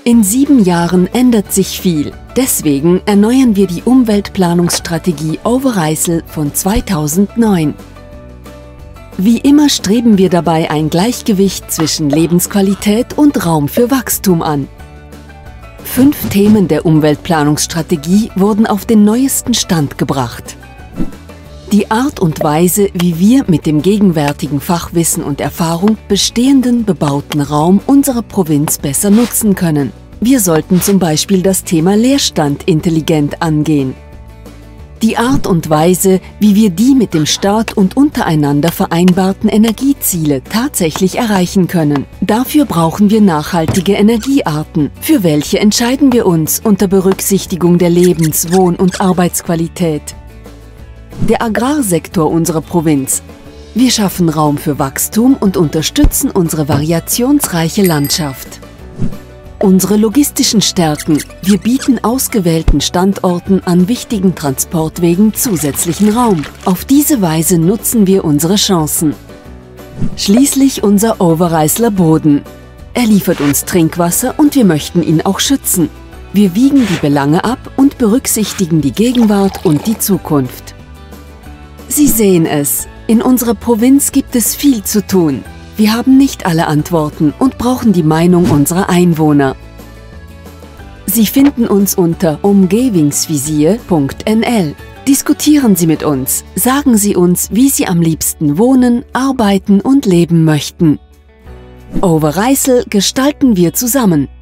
In 7 Jahren ändert sich viel. Deswegen erneuern wir die Umweltplanungsstrategie Overijssel von 2009. Wie immer streben wir dabei ein Gleichgewicht zwischen Lebensqualität und Raum für Wachstum an. 5 Themen der Umweltplanungsstrategie wurden auf den neuesten Stand gebracht. Die Art und Weise, wie wir mit dem gegenwärtigen Fachwissen und Erfahrung bestehenden bebauten Raum unserer Provinz besser nutzen können. Wir sollten zum Beispiel das Thema Leerstand intelligent angehen. Die Art und Weise, wie wir die mit dem Staat und untereinander vereinbarten Energieziele tatsächlich erreichen können. Dafür brauchen wir nachhaltige Energiearten. Für welche entscheiden wir uns unter Berücksichtigung der Lebens-, Wohn- und Arbeitsqualität? Der Agrarsektor unserer Provinz. Wir schaffen Raum für Wachstum und unterstützen unsere variationsreiche Landschaft. Unsere logistischen Stärken. Wir bieten ausgewählten Standorten an wichtigen Transportwegen zusätzlichen Raum. Auf diese Weise nutzen wir unsere Chancen. Schließlich unser Overijsseler Boden. Er liefert uns Trinkwasser und wir möchten ihn auch schützen. Wir wiegen die Belange ab und berücksichtigen die Gegenwart und die Zukunft. Sie sehen es, in unserer Provinz gibt es viel zu tun. Wir haben nicht alle Antworten und brauchen die Meinung unserer Einwohner. Sie finden uns unter omgevingsvizier.nl. Diskutieren Sie mit uns, sagen Sie uns, wie Sie am liebsten wohnen, arbeiten und leben möchten. Overijssel gestalten wir zusammen.